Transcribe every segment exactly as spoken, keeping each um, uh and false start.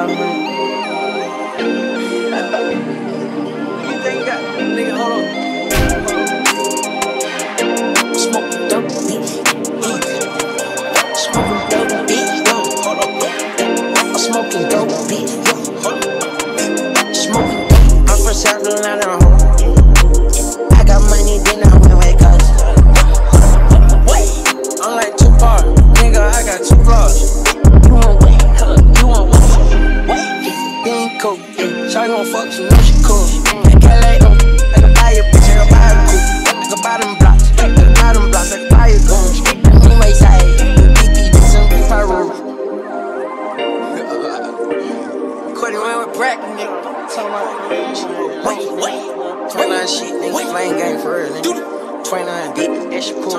lot of money. You think you got, nigga, hold on. Smoking dope beat. Smoking dope beat. Hold on. I'm smoking dope beat. Smoking dope. I'm from South Carolina. I got money, then I went away, cause I'm like Tupac, nigga, I got two flaws. You want what? You want what? Then cool. Shawty gon' fuck, she know she cool. Can't lay on. I can buy your bitch, I can buy her coupe. I can buy them blocks, I can buy them blocks, I can buy your goons. Anyway, side, the B P, this some if I rule. Quitting around with Brack, nigga. Wait, wait. twenty-nine shit, nigga, flame game for real, nigga. twenty-nine beat, that shit cool.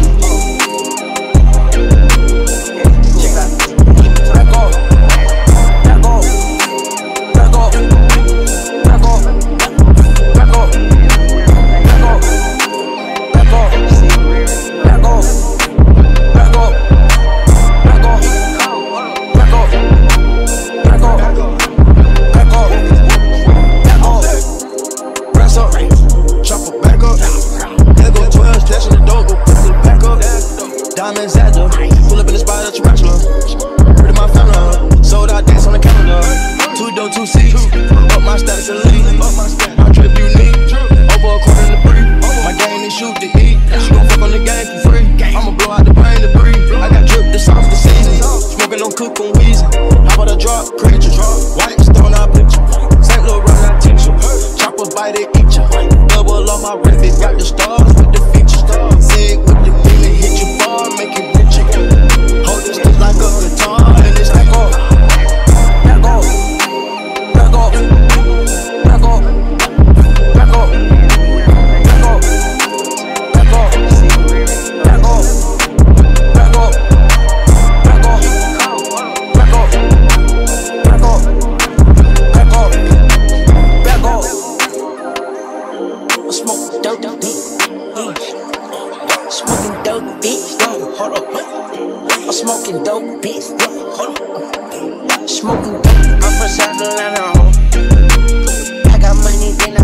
Check it out. Back off. Back off. Back off. Back off. Back off. Back off. Back off. Back off. Back off. Back off. Back off. Back off. Back off. Back off. Press up. Chop it back up. There go twelve, stash in the door, go put it back up. Diamonds at the pull up in the spot at your bachelor. Rid of my family, sold out dance on the calendar. Two door, two seats, up my status elite. My trip unique, over a quarter in the brief. My game is shoot to eat. She gon' fuck on the game for free. I'ma blow out the brain to breathe. I got drip the sauce the season. Smoking on cook on Weezy. How about a drop, preacher? White stone out picture. Saint Louis run out teacher. Chopper bite it, eat ya. Double on my wrist, it got the stars with the features. Zig with the feeling, hit you far, make it richer. Hold this stick like a guitar, and it's back off. Back off. Back off. Back off. Back off. Back off. Back off. Back off. Back off. Back off. Back off. Back off. Back off. Back off. I smoke dope beat. Smoking dope beats, hold up. I'm smoking dope beats, hold up. Smoking dope. I'm from South Carolina. I got money, then